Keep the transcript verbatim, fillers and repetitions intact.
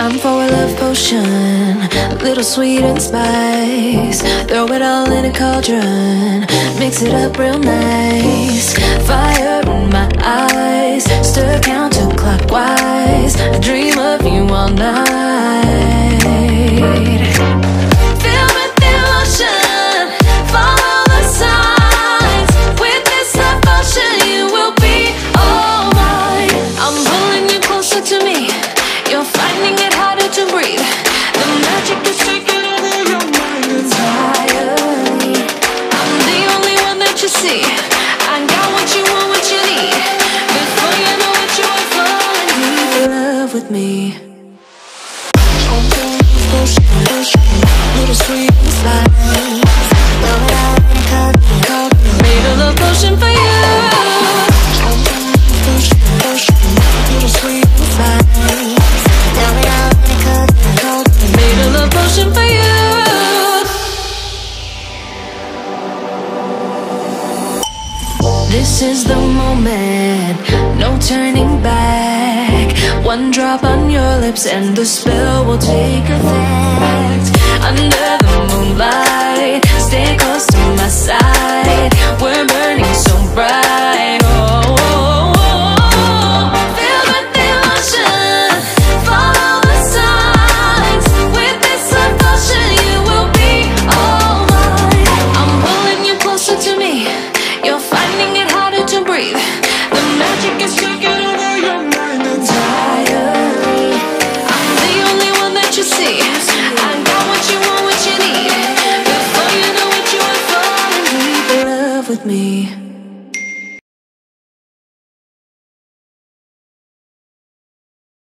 time for a love potion, a little sweet and spice. Throw it all in a cauldron, mix it up real nice. Fire in my eyes, stir counterclockwise. I dream of you all night. Filled with devotion, follow the signs. With this devotion, you will be all mine. I'm pulling you closer to me, you're finding it harder to breathe. The magic is taking over your mind entirely. I'm the only one that you see. I got what you want, what you need. Before you know it, you are falling deep in love with me. Little sweet and spice. Made a love potion for you. Little sweet and spice. Made a love potion for you. This is the moment, no turning back. One drop on your lips and the spell will take effect. Under the moonlight, stay close to my side. We're burning so bright. Oh, oh, oh. Filled with devotion, follow the signs. With this devotion, you will be all mine. I'm pulling you closer to me, you're finding it harder to breathe. The magic is taking over your mind entirely. I'm the only one that you see. I got what you want, what you need. Before you know it, you are falling deep in love with me.